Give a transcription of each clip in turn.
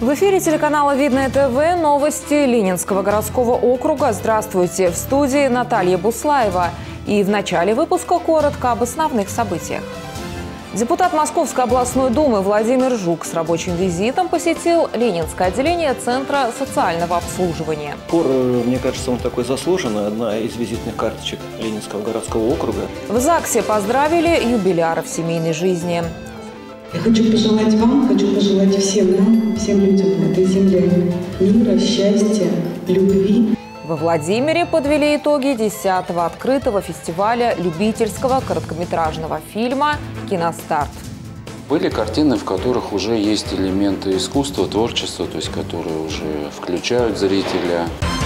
В эфире телеканала «Видное ТВ» новости Ленинского городского округа. Здравствуйте! В студии Наталья Буслаева. И в начале выпуска коротко об основных событиях. Депутат Московской областной думы Владимир Жук с рабочим визитом посетил Ленинское отделение Центра социального обслуживания. Хор, мне кажется, он такой заслуженный, одна из визитных карточек Ленинского городского округа. В ЗАГСе поздравили юбиляров семейной жизни. Я хочу пожелать вам, хочу пожелать всем нам, всем людям на этой земле мира, счастья, любви. Во Владимире подвели итоги 10-го открытого фестиваля любительского короткометражного фильма «Киностарт». Были картины, в которых уже есть элементы искусства, творчества, то есть которые уже включают зрителя.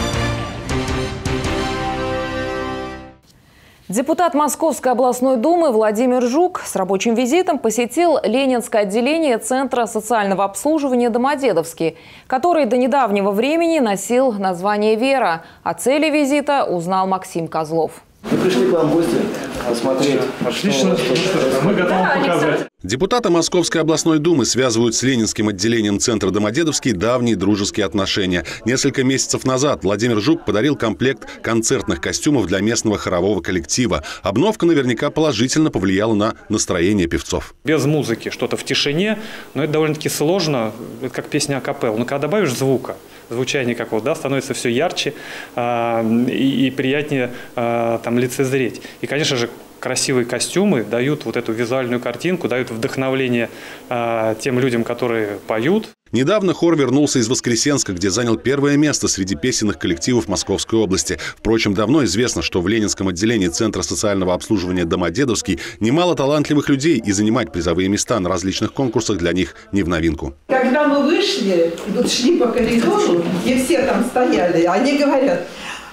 Депутат Московской областной думы Владимир Жук с рабочим визитом посетил Ленинское отделение Центра социального обслуживания «Домодедовский», который до недавнего времени носил название «Вера». О цели визита узнал Максим Козлов. Мы пришли к вам в гости посмотреть. Отлично, мы готовы показать. Депутата Московской областной думы связывают с Ленинским отделением Центра Домодедовский давние дружеские отношения. Несколько месяцев назад Владимир Жук подарил комплект концертных костюмов для местного хорового коллектива. Обновка наверняка положительно повлияла на настроение певцов. Без музыки, что-то в тишине, но это довольно-таки сложно, это как песня акапелла. Но когда добавишь звука, звучание какого-то, да, становится все ярче и приятнее там лицезреть. И, конечно же, красивые костюмы дают вот эту визуальную картинку, дают вдохновление тем людям, которые поют. Недавно хор вернулся из Воскресенска, где занял первое место среди песенных коллективов Московской области. Впрочем, давно известно, что в Ленинском отделении Центра социального обслуживания «Домодедовский» немало талантливых людей, и занимать призовые места на различных конкурсах для них не в новинку. Когда мы вышли, вот шли по коридору, и все там стояли, они говорят: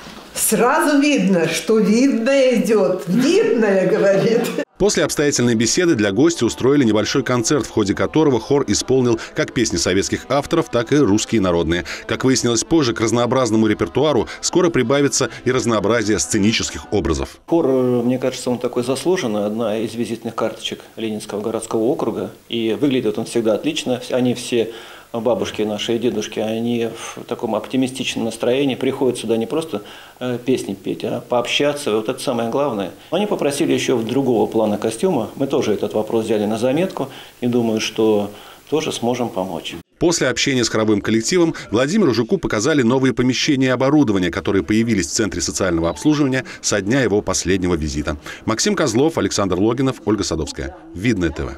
сразу видно, что видное идет. Видное, говорит. После обстоятельной беседы для гостя устроили небольшой концерт, в ходе которого хор исполнил как песни советских авторов, так и русские народные. Как выяснилось позже, к разнообразному репертуару скоро прибавится и разнообразие сценических образов. Хор, мне кажется, он такой заслуженный, одна из визитных карточек Ленинского городского округа. И выглядит он всегда отлично. Они все, бабушки наши и дедушки, они в таком оптимистичном настроении приходят сюда не просто песни петь, а пообщаться. Вот это самое главное. Они попросили еще другого плана костюма. Мы тоже этот вопрос взяли на заметку и думаю, что тоже сможем помочь. После общения с хоровым коллективом Владимиру Жуку показали новые помещения и оборудование, которые появились в Центре социального обслуживания со дня его последнего визита. Максим Козлов, Александр Логинов, Ольга Садовская. Видное ТВ.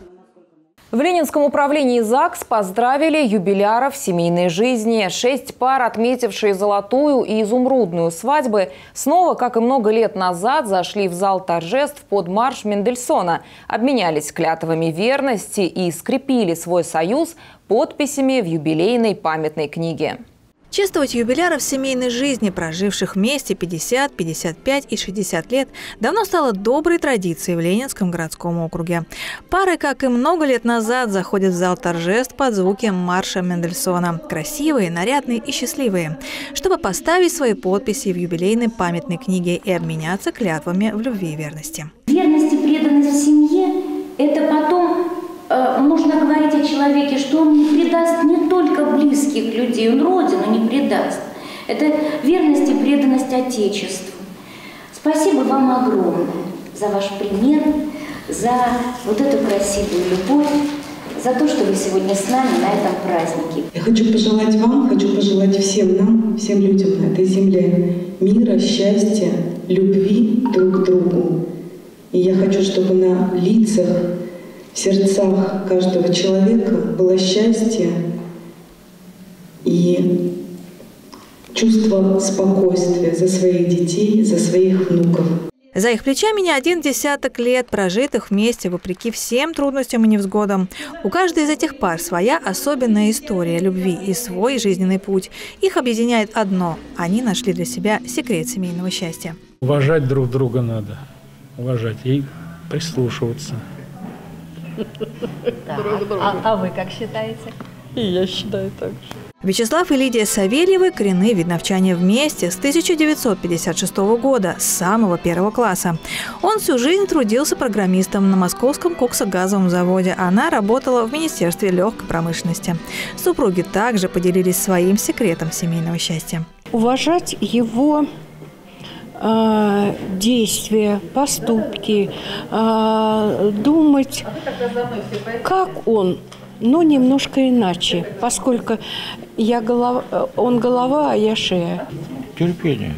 В Ленинском управлении ЗАГС поздравили юбиляров семейной жизни. 6 пар, отметившие золотую и изумрудную свадьбы, снова, как и много лет назад, зашли в зал торжеств под марш Мендельсона, обменялись клятвами верности и скрепили свой союз подписями в юбилейной памятной книге. Чествовать юбиляров семейной жизни, проживших вместе 50, 55 и 60 лет, давно стало доброй традицией в Ленинском городском округе. Пары, как и много лет назад, заходят в зал торжеств под звуки марша Мендельсона. Красивые, нарядные и счастливые, чтобы поставить свои подписи в юбилейной памятной книге и обменяться клятвами в любви и верности. Верность и преданность в семье – это потом… Можно говорить о человеке, что он не предаст не только близких людей, он родину не предаст. Это верность и преданность Отечеству. Спасибо вам огромное за ваш пример, за вот эту красивую любовь, за то, что вы сегодня с нами на этом празднике. Я хочу пожелать вам, хочу пожелать всем нам, всем людям на этой земле мира, счастья, любви друг к другу. И я хочу, чтобы на лицах, в сердцах каждого человека было счастье и чувство спокойствия за своих детей, за своих внуков. За их плечами не один десяток лет, прожитых вместе вопреки всем трудностям и невзгодам. У каждой из этих пар своя особенная история любви и свой жизненный путь. Их объединяет одно – они нашли для себя секрет семейного счастья. Уважать друг друга надо, уважать и прислушиваться. А вы как считаете? И я считаю так же. Вячеслав и Лидия Савельевы – коренные видновчане вместе с 1956 года, с самого первого класса. Он всю жизнь трудился программистом на Московском коксогазовом заводе. Она работала в Министерстве легкой промышленности. Супруги также поделились своим секретом семейного счастья. Уважать его действия, поступки, думать, как он, но немножко иначе, поскольку он голова, а я шея. Терпение.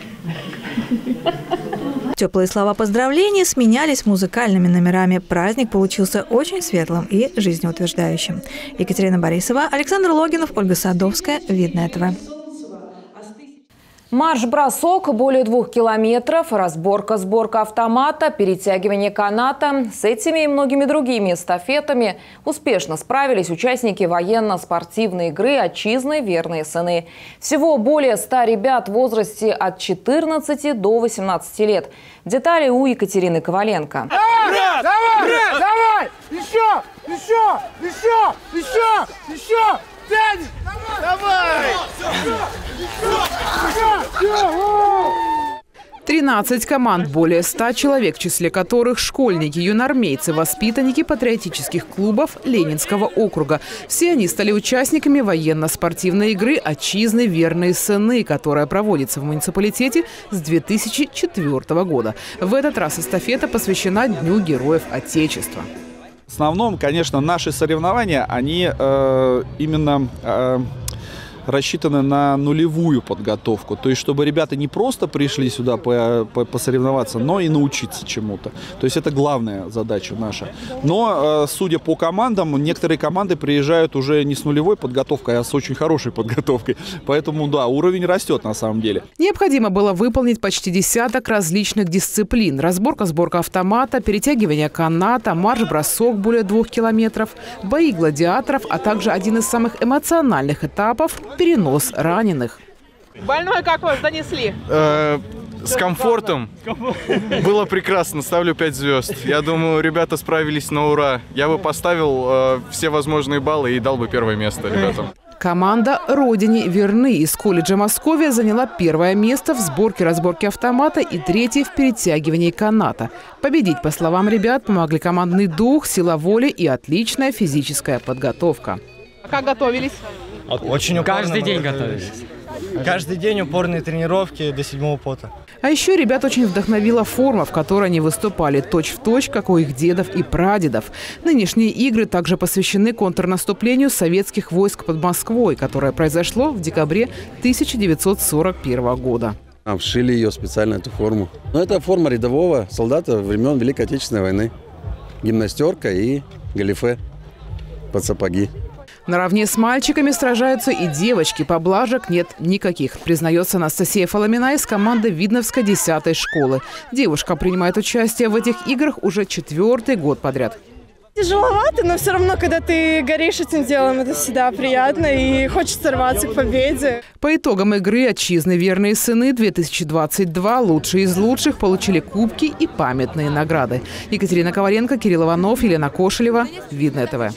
Теплые слова поздравлений сменялись музыкальными номерами. Праздник получился очень светлым и жизнеутверждающим. Екатерина Борисова, Александр Логинов, Ольга Садовская. Видное ТВ. Марш-бросок более 2 километров, разборка-сборка автомата, перетягивание каната. С этими и многими другими эстафетами успешно справились участники военно-спортивной игры «Отчизны. Верные сыны». Всего более 100 ребят в возрасте от 14 до 18 лет. Детали у Екатерины Коваленко. Давай! Давай! Давай! Еще! Тянет! Давай! 13 команд, более 100 человек, в числе которых школьники, юноармейцы, воспитанники патриотических клубов Ленинского округа. Все они стали участниками военно-спортивной игры «Отчизны. Верные сыны», которая проводится в муниципалитете с 2004 года. В этот раз эстафета посвящена Дню Героев Отечества. В основном, конечно, наши соревнования, они именно рассчитаны на нулевую подготовку. То есть, чтобы ребята не просто пришли сюда посоревноваться, но и научиться чему-то. То есть, это главная задача наша. Но, судя по командам, некоторые команды приезжают уже не с нулевой подготовкой, а с очень хорошей подготовкой. Поэтому, да, уровень растет на самом деле. Необходимо было выполнить почти десяток различных дисциплин. Разборка-сборка автомата, перетягивание каната, марш-бросок более 2 километров, бои гладиаторов, а также один из самых эмоциональных этапов – перенос раненых. Больной как вас донесли? С комфортом. Было прекрасно. Ставлю 5 звезд. Я думаю, ребята справились на ура. Я бы поставил все возможные баллы и дал бы первое место ребятам. Команда «Родине верны» из колледжа Московия заняла 1-е место в сборке-разборке автомата и 3-е в перетягивании каната. Победить, по словам ребят, помогли командный дух, сила воли и отличная физическая подготовка. Как готовились? Очень упорно. Каждый день готовились. Каждый день упорные тренировки до 7-го пота. А еще ребят очень вдохновила форма, в которой они выступали точь-в-точь, как у их дедов и прадедов. Нынешние игры также посвящены контрнаступлению советских войск под Москвой, которое произошло в декабре 1941 года. Обшили ее специально, эту форму. Но это форма рядового солдата времен Великой Отечественной войны. Гимнастерка и галифе под сапоги. Наравне с мальчиками сражаются и девочки. Поблажек нет никаких, признается Анастасия Фоломина из команды Видновской 10-й школы. Девушка принимает участие в этих играх уже 4-й год подряд. Тяжеловато, но все равно, когда ты горишь этим делом, это всегда приятно и хочется рваться к победе. По итогам игры «Отчизны. Верные сыны-2022» лучшие из лучших получили кубки и памятные награды. Екатерина Коваленко, Кирилл Иванов, Елена Кошелева. Видное ТВ.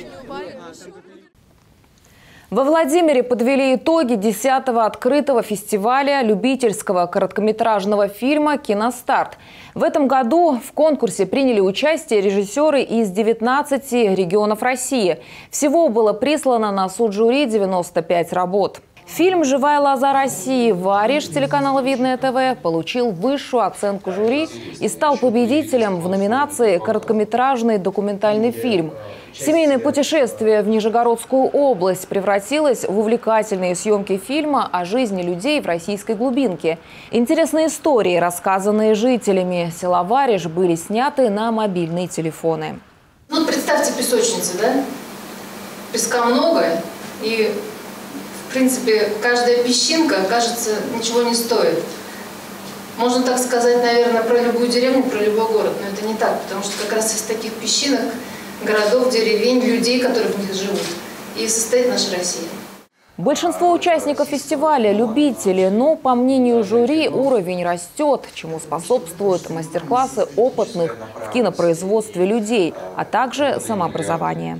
Во Владимире подвели итоги 10-го открытого фестиваля любительского короткометражного фильма «Киностарт». В этом году в конкурсе приняли участие режиссеры из 19 регионов России. Всего было прислано на суд жюри 95 работ. Фильм «Живая лоза России» «Вариш» телеканала «Видное ТВ» получил высшую оценку жюри и стал победителем в номинации «Короткометражный документальный фильм». Семейное путешествие в Нижегородскую область превратилось в увлекательные съемки фильма о жизни людей в российской глубинке. Интересные истории, рассказанные жителями села Вариш, были сняты на мобильные телефоны. Ну, представьте песочницу, да? Песка много, и, в принципе, каждая песчинка, кажется, ничего не стоит. Можно так сказать, наверное, про любую деревню, про любой город, но это не так, потому что как раз из таких песчинок, городов, деревень, людей, которые в них живут, и состоит наша Россия. Большинство участников фестиваля – любители, но, по мнению жюри, уровень растет, чему способствуют мастер-классы опытных в кинопроизводстве людей, а также самообразование.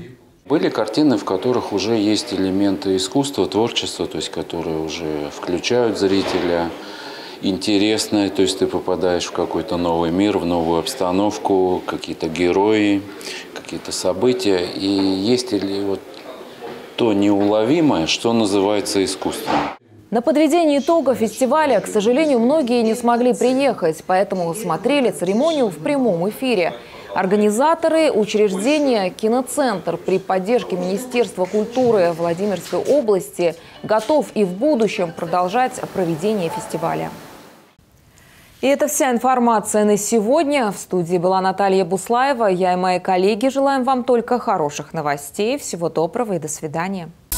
Были картины, в которых уже есть элементы искусства, творчества, то есть которые уже включают зрителя, интересные, то есть ты попадаешь в какой-то новый мир, в новую обстановку, какие-то герои, какие-то события. И есть ли вот то неуловимое, что называется искусством. На подведение итога фестиваля, к сожалению, многие не смогли приехать, поэтому смотрели церемонию в прямом эфире. Организаторы учреждения «Киноцентр» при поддержке Министерства культуры Владимирской области готов и в будущем продолжать проведение фестиваля. И это вся информация на сегодня. В студии была Наталья Буслаева. Я и мои коллеги желаем вам только хороших новостей. Всего доброго и до свидания.